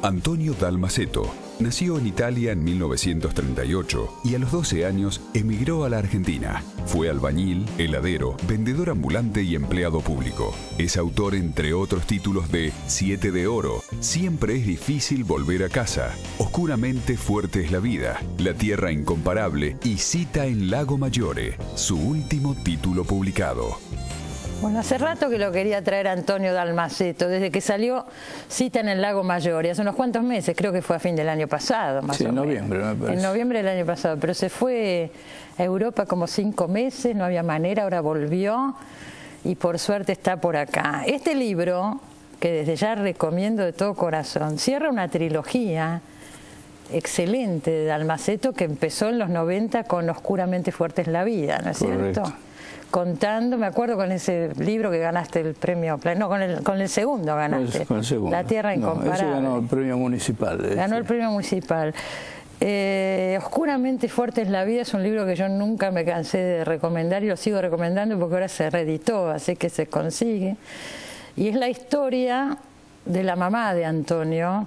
Antonio Dalmaceto nació en Italia en 1938 y a los 12 años emigró a la Argentina. Fue albañil, heladero, vendedor ambulante y empleado público. Es autor, entre otros títulos, de Siete de Oro, Siempre es difícil volver a casa, Oscuramente fuerte es la vida, La tierra incomparable y Cita en Lago Maggiore, su último título publicado. Bueno, hace rato que lo quería traer Antonio Dalmaceto, desde que salió Cita en el Lago Maggiore, hace unos cuantos meses, creo que fue a fin del año pasado, más o menos. Sí, en noviembre, me parece. En noviembre del año pasado, pero se fue a Europa como 5 meses, no había manera, ahora volvió y por suerte está por acá. Este libro, que desde ya recomiendo de todo corazón, cierra una trilogía excelente de Dalmaceto que empezó en los 90 con Oscuramente fuerte es la vida, ¿no es cierto? Contando, me acuerdo con ese libro que ganaste el premio, no, con el segundo ganaste, con el segundo. La tierra incomparable. Ese ganó el premio municipal. Ganó el premio municipal. Oscuramente fuerte es la vida es un libro que yo nunca me cansé de recomendar y lo sigo recomendando porque ahora se reeditó, así que se consigue. Y es la historia de la mamá de Antonio,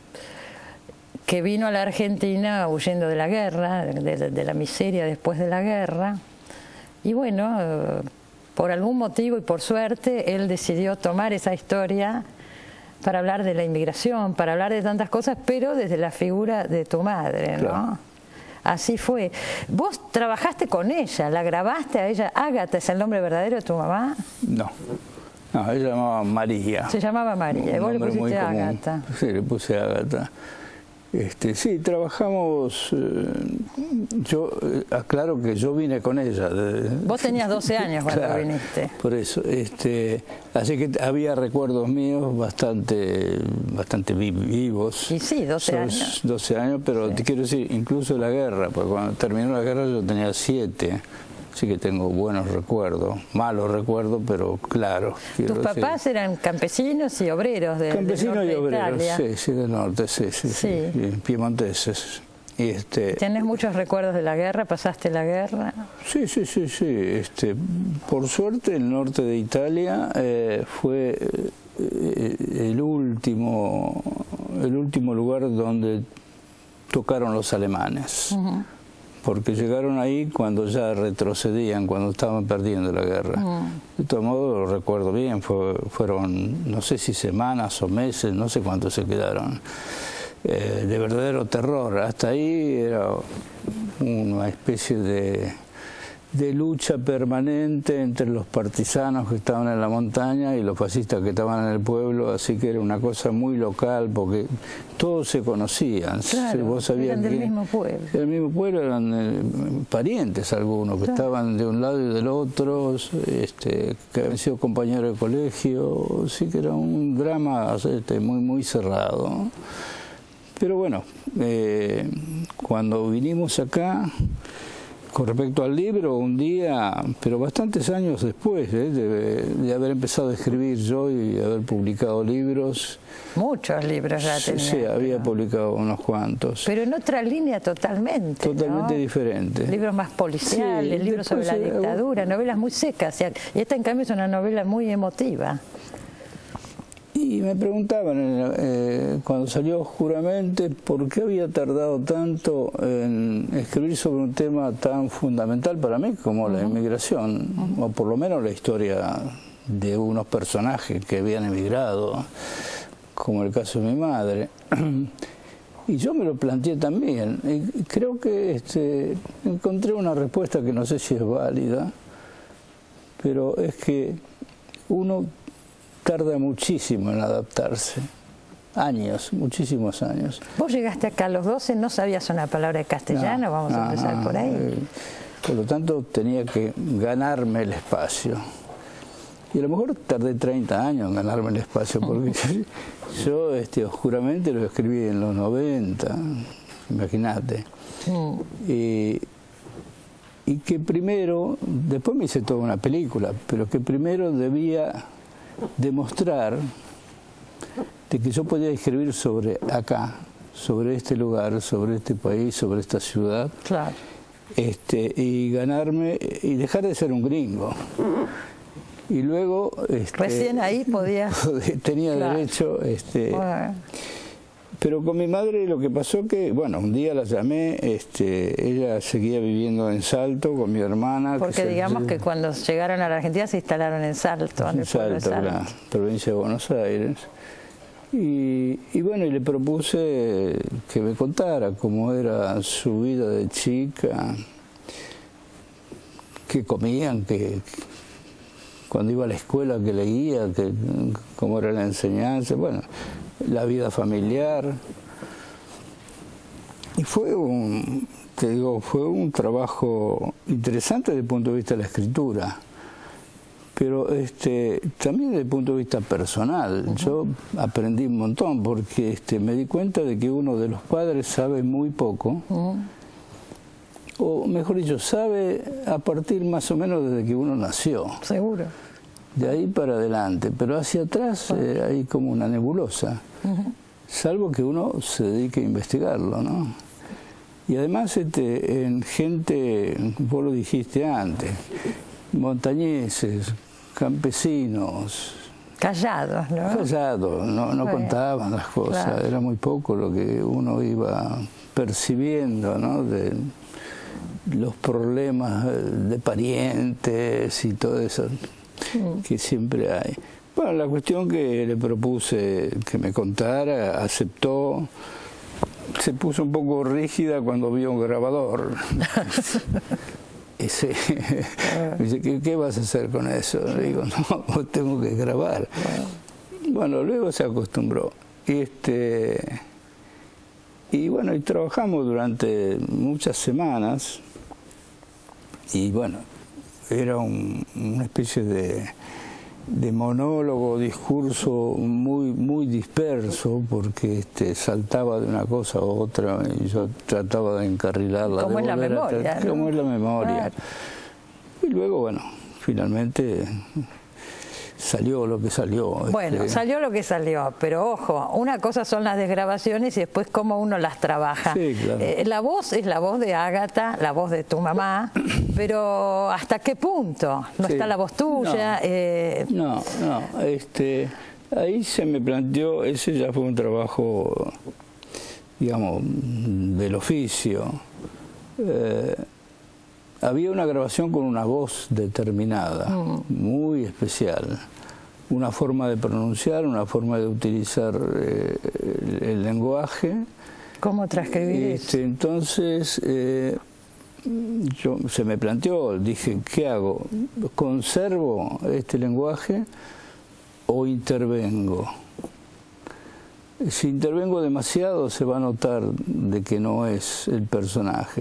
que vino a la Argentina huyendo de la guerra, de la miseria después de la guerra. Y bueno, por algún motivo y por suerte, él decidió tomar esa historia para hablar de la inmigración, para hablar de tantas cosas, pero desde la figura de tu madre, ¿no? Claro. Así fue. Vos trabajaste con ella, la grabaste a ella. ¿Ágata es el nombre verdadero de tu mamá? No, ella se llamaba María. Se llamaba María, y vos le pusiste Ágata. Sí, le puse Ágata. Sí, trabajamos, yo aclaro que yo vine con ella. Vos tenías 12 años cuando claro, viniste. Por eso, así que había recuerdos míos bastante vivos. Y sí, 12 años. 12 años, pero sí. Te quiero decir, incluso la guerra, porque cuando terminó la guerra yo tenía 7. Sí que tengo buenos recuerdos, malos recuerdos, pero claro. ¿Tus papás eran campesinos y obreros del norte y obreros, de Italia? Sí, del norte, sí. Piemonteses. ¿Tenés muchos recuerdos de la guerra? ¿Pasaste la guerra? Sí. Por suerte el norte de Italia fue el último lugar donde tocaron los alemanes. Porque llegaron ahí cuando ya retrocedían, cuando estaban perdiendo la guerra. De todo modo, lo recuerdo bien, fueron no sé si semanas o meses, no sé cuánto se quedaron, de verdadero terror. Hasta ahí era una especie de lucha permanente entre los partisanos que estaban en la montaña y los fascistas que estaban en el pueblo, así que era una cosa muy local porque todos se conocían. Claro, vos sabías eran del mismo pueblo. Del mismo pueblo, eran parientes algunos, que estaban de un lado y del otro, que habían sido compañeros de colegio, sí que era un drama muy cerrado. Pero bueno, cuando vinimos acá, con respecto al libro, un día, pero bastantes años después de haber empezado a escribir yo y haber publicado libros. Muchos libros ya tenía. Sí, había publicado unos cuantos. Pero en otra línea totalmente. Totalmente ¿no? diferente. Libros más policiales, libros sobre la dictadura, novelas muy secas. Y esta en cambio es una novela muy emotiva. Y me preguntaban cuando salió Oscuramente por qué había tardado tanto en escribir sobre un tema tan fundamental para mí como la inmigración, o por lo menos la historia de unos personajes que habían emigrado, como el caso de mi madre. Y yo me lo planteé también, y creo que encontré una respuesta que no sé si es válida, pero es que uno tarda muchísimo en adaptarse, años, muchísimos años. Vos llegaste acá a los 12, no sabías una palabra de castellano, vamos a empezar por ahí. Por lo tanto tenía que ganarme el espacio. Y a lo mejor tardé 30 años en ganarme el espacio, porque yo Oscuramente lo escribí en los 90, imagínate. Y que primero, después me hice toda una película, pero que primero debía demostrar de que yo podía escribir sobre acá, sobre este lugar, sobre este país, sobre esta ciudad, claro. Y ganarme y dejar de ser un gringo. Y luego recién ahí podías tenía claro. derecho bueno. Pero con mi madre lo que pasó que, bueno, un día la llamé, ella seguía viviendo en Salto con mi hermana. Porque digamos que cuando llegaron a la Argentina se instalaron en Salto, en el pueblo de Salto, la provincia de Buenos Aires. Y bueno, y le propuse que me contara cómo era su vida de chica, qué comían, cuando iba a la escuela, que leía, cómo era la enseñanza, bueno, la vida familiar. Y fue fue un trabajo interesante desde el punto de vista de la escritura, pero también desde el punto de vista personal. Yo aprendí un montón porque me di cuenta de que uno de los padres sabe muy poco, o mejor dicho, sabe a partir más o menos desde que uno nació. Seguro. De ahí para adelante, pero hacia atrás hay como una nebulosa, salvo que uno se dedique a investigarlo, ¿no? Y además en gente, vos lo dijiste antes, montañeses, campesinos. Callados, ¿no? Callados, no contaban las cosas, claro. Era muy poco lo que uno iba percibiendo, ¿no? De los problemas de parientes y todo eso que siempre hay. Bueno, la cuestión que le propuse que me contara, aceptó, se puso un poco rígida cuando vio un grabador. Me dice, ¿qué vas a hacer con eso? Le digo, no, tengo que grabar. Bueno, luego se acostumbró. Y bueno, y trabajamos durante muchas semanas. Y bueno, era una especie de monólogo, discurso muy disperso, porque saltaba de una cosa a otra y yo trataba de encarrilarla. ¿Cómo es la memoria? ¿Cómo es la memoria? Claro. Y luego, bueno, finalmente salió lo que salió. Bueno, salió lo que salió, pero ojo, una cosa son las desgrabaciones y después cómo uno las trabaja. Sí, claro. La voz es la voz de Ágata, la voz de tu mamá, pero ¿hasta qué punto? ¿No está la voz tuya? No, ahí se me planteó, ese ya fue un trabajo, digamos, del oficio. Había una grabación con una voz determinada, muy especial. Una forma de pronunciar, una forma de utilizar el lenguaje. ¿Cómo transcribir eso? Entonces, se me planteó, dije, ¿qué hago? ¿Conservo este lenguaje o intervengo? Si intervengo demasiado se va a notar de que no es el personaje.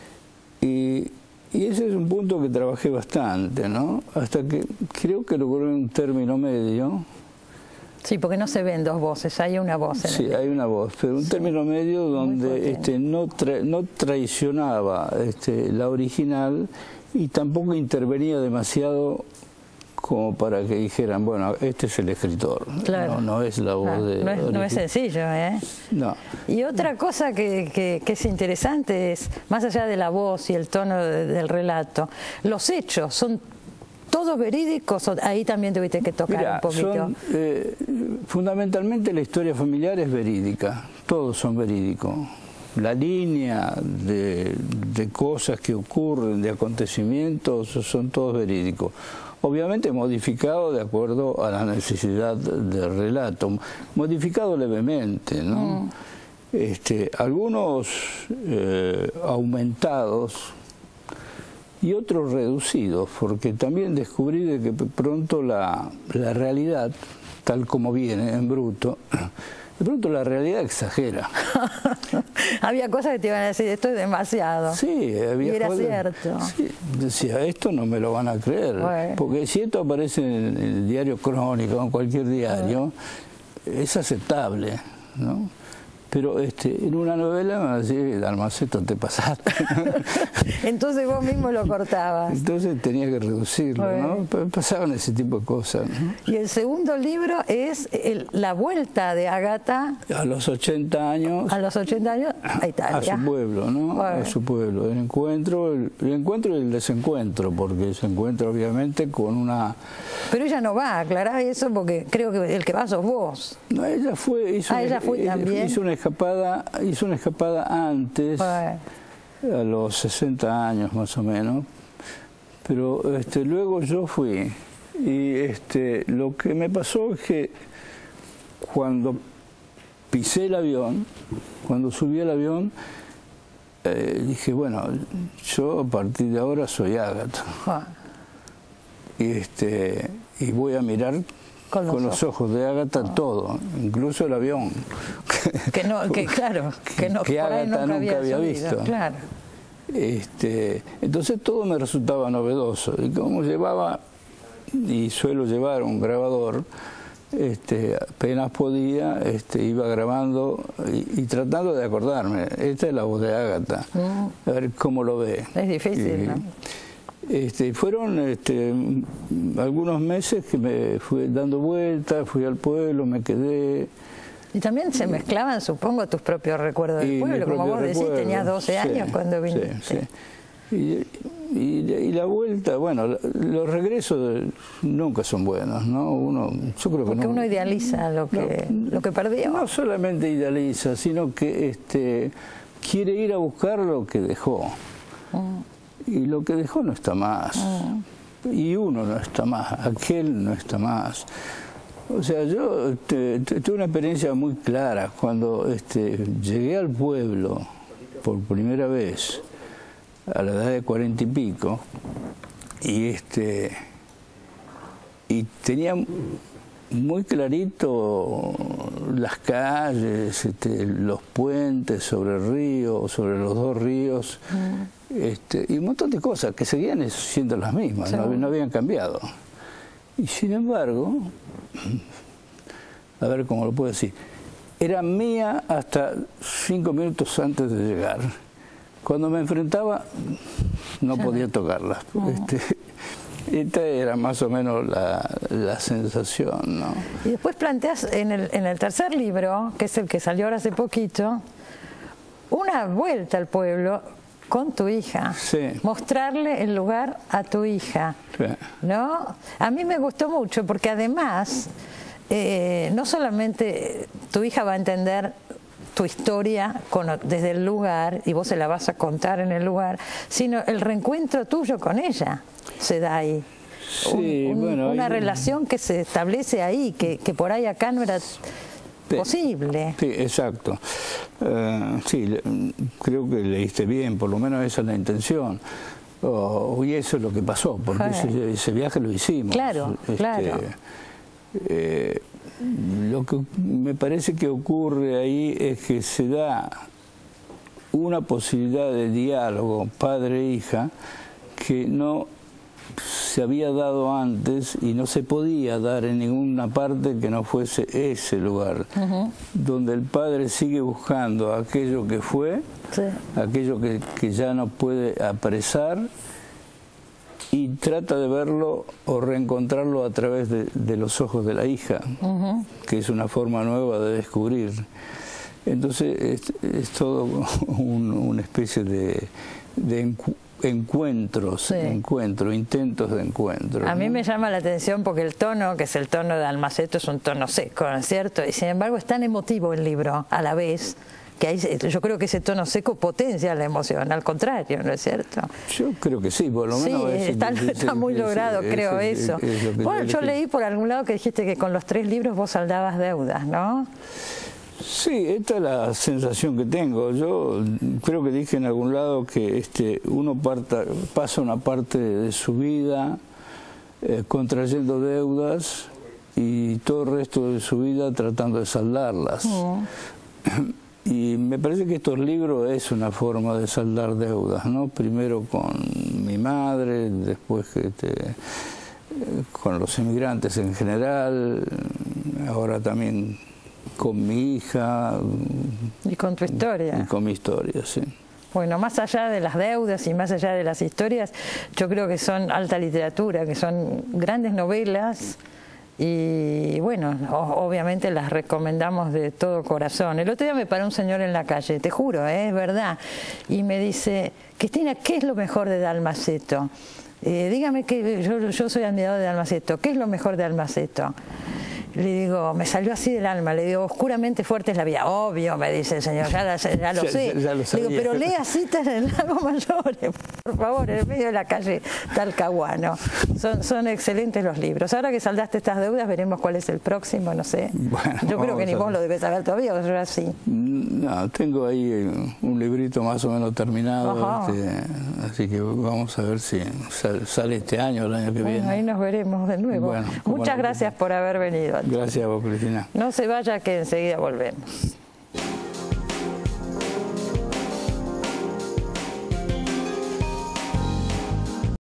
Y ese es un punto que trabajé bastante, ¿no? Hasta que creo que logré un término medio. Sí, porque no se ven dos voces, hay una voz. Sí, hay una voz, pero un término medio donde no traicionaba la original y tampoco intervenía demasiado como para que dijeran, bueno, este es el escritor. Claro. No es la voz de... No es sencillo, ¿eh? No. Y otra cosa que es interesante es, más allá de la voz y el tono del relato, los hechos son todos verídicos, ahí también tuviste que tocar un poquito. Fundamentalmente la historia familiar es verídica, todos son verídicos. La línea de cosas que ocurren, de acontecimientos, son todos verídicos. Obviamente modificado de acuerdo a la necesidad del relato, modificado levemente, ¿no? Algunos aumentados y otros reducidos, porque también descubrí de que pronto la realidad, tal como viene en bruto, de pronto la realidad exagera. Había cosas que te iban a decir, esto es demasiado. Sí, había y era cosas, cierto. Sí, decía, esto no me lo van a creer. Bueno. Porque si esto aparece en el diario Crónica o en cualquier diario, es aceptable, ¿no? Pero en una novela me va a decir, Dalmaceto, te pasaste. Entonces vos mismo lo cortabas. Entonces tenía que reducirlo, ¿no? Pasaban ese tipo de cosas, ¿no? Y el segundo libro es la vuelta de Ágata. A los 80 años. A los 80 años a Italia. A su pueblo, ¿no? A su pueblo. El encuentro y el desencuentro, porque se encuentra obviamente con una... Pero ella no va a aclarar eso porque creo que el que va sos vos. No, ella fue, hizo ella fue también. Hizo una hizo una escapada antes, a los 60 años más o menos, pero luego yo fui, y lo que me pasó es que cuando pisé el avión, cuando subí al avión, dije, bueno, yo a partir de ahora soy Ágata. Y voy a mirar con los ojos de Ágata todo, incluso el avión. Que Ágata nunca había visto. Claro. Entonces todo me resultaba novedoso. Y como llevaba, y suelo llevar un grabador, apenas podía, iba grabando y tratando de acordarme. Esta es la voz de Ágata, a ver cómo lo ve. Es difícil, ¿no? Fueron algunos meses que me fui dando vueltas, fui al pueblo, me quedé. Y también se mezclaban, supongo, tus propios recuerdos del pueblo, como vos decís, tenías 12 años cuando viniste. Sí. Y la vuelta, bueno, los regresos nunca son buenos, ¿no? Yo creo que porque uno idealiza lo que perdió. No solamente idealiza, sino que quiere ir a buscar lo que dejó. Y lo que dejó no está más. Y uno no está más, aquel no está más. O sea, yo tuve una experiencia muy clara cuando llegué al pueblo por primera vez a la edad de 40 y pico, y tenía muy clarito las calles, los puentes sobre el río, sobre los dos ríos, y un montón de cosas que seguían siendo las mismas, no habían cambiado. Y sin embargo, a ver cómo lo puedo decir, era mía hasta 5 minutos antes de llegar. Cuando me enfrentaba, no podía tocarla. Esta era más o menos la sensación, ¿no? Y después planteas en el tercer libro, que es el que salió ahora hace poquito, una vuelta al pueblo con tu hija. Sí. Mostrarle el lugar a tu hija. Sí. ¿No? A mí me gustó mucho porque además, no solamente tu hija va a entender tu historia desde el lugar y vos se la vas a contar en el lugar, sino el reencuentro tuyo con ella se da ahí. Sí, una relación que se establece ahí, que por ahí acá no era posible. Sí, exacto. Sí, creo que leíste bien, por lo menos esa es la intención. Y eso es lo que pasó, porque ese viaje lo hicimos. Claro, claro. Lo que me parece que ocurre ahí es que se da una posibilidad de diálogo padre-hija que no se había dado antes y no se podía dar en ninguna parte que no fuese ese lugar, donde el padre sigue buscando aquello que fue, aquello que ya no puede apresar, y trata de verlo o reencontrarlo a través de los ojos de la hija, que es una forma nueva de descubrir. Entonces es todo una especie de encuentros, intentos de encuentro. A mí me llama la atención porque el tono, que es el tono de Almaceto, es un tono seco, ¿no es cierto? Y sin embargo es tan emotivo el libro, a la vez, que ahí, yo creo que ese tono seco potencia la emoción, al contrario, ¿no es cierto? Yo creo que sí, por lo menos. Sí, está muy logrado, creo eso. Bueno, yo leí por algún lado que dijiste que con los 3 libros vos saldabas deudas, ¿no? Sí, esta es la sensación que tengo. Yo creo que dije en algún lado que uno pasa una parte de su vida contrayendo deudas y todo el resto de su vida tratando de saldarlas. Y me parece que estos libros es una forma de saldar deudas, ¿no? Primero con mi madre, después con los emigrantes en general, ahora también con mi hija. Y con tu historia. Y con mi historia, sí. Bueno, más allá de las deudas y más allá de las historias, yo creo que son alta literatura, que son grandes novelas. Y bueno, obviamente las recomendamos de todo corazón. El otro día me paró un señor en la calle, te juro, es verdad, y me dice: Cristina, ¿qué es lo mejor de Almaceto? Dígame, que yo soy admirador de Almaceto, ¿qué es lo mejor de Almaceto? Le digo, me salió así del alma, le digo, oscuramente fuerte es la vida. Obvio, me dice el señor, ya lo sé. Ya lo le digo, pero lea Citas en el Lago Mayores, por favor, en el medio de la calle Talcahuano. Son excelentes los libros. Ahora que saldaste estas deudas, veremos cuál es el próximo, no sé. Bueno, yo creo que ni vos lo debes saber todavía, o yo así. No, tengo ahí un librito más o menos terminado, así que vamos a ver si sale este año o el año que viene. Ahí nos veremos de nuevo. Bueno, muchas gracias por haber venido. Gracias a vos, Cristina. No se vaya, que enseguida volvemos.